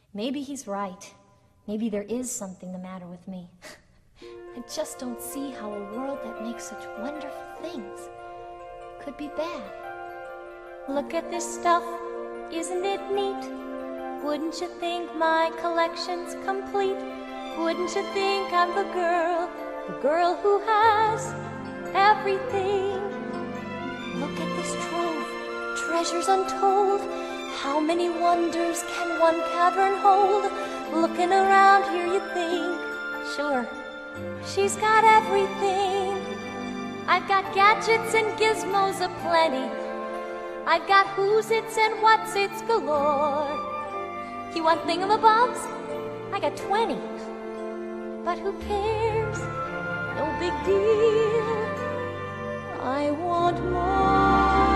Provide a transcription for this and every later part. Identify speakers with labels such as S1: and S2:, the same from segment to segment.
S1: Maybe he's right. Maybe there is something the matter with me. I just don't see how a world that makes such wonderful things could be bad. Look at this stuff, isn't it neat? Wouldn't you think my collection's complete? Wouldn't you think I'm the girl who has everything? Look at this trove, treasures untold. How many wonders can one cavern hold? Looking around here you think, sure, she's got everything. I've got gadgets and gizmos aplenty. I've got who's-its and what's-its galore. You want thingamabobs? I got 20. But who cares? No big deal. I want more.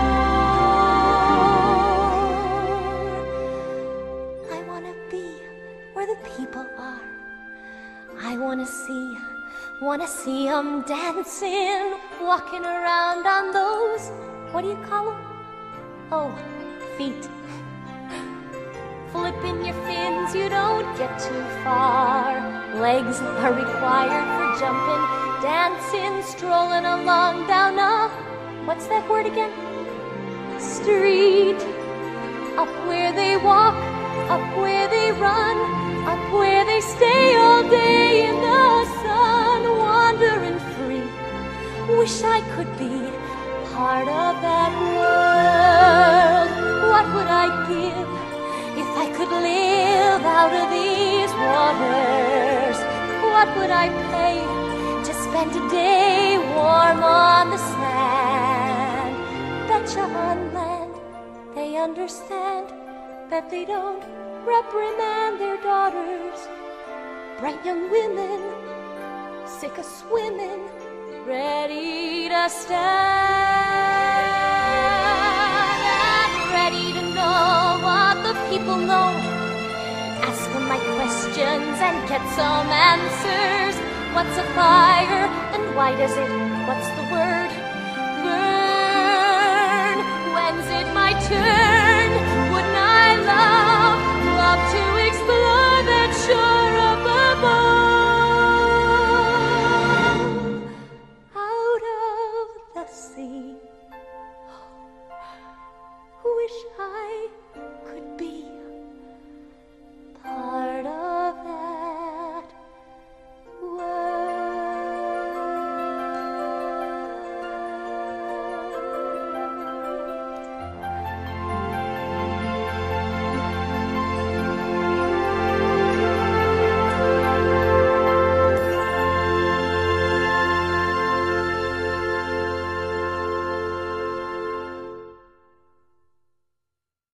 S1: I want to be where the people are. I want to see 'em dancing, walking around on those, what do you call 'em? Oh, feet. Flipping your fins, you don't get too far. Legs are required for jumping, dancing, strolling along down a, what's that word again? Street. Up where they walk, up where they run, up where they stay all day in the sun, wandering free. Wish I could be part of that world. What would I give if I could live out of these waters? What would I pay to spend a day warm on the sand? Betcha on land they understand that they don't reprimand their daughters. Bright young women, sick of swimming, ready to stand and ready to know what the people know. Ask them my questions and get some answers. What's a fire and why does it? What's the word?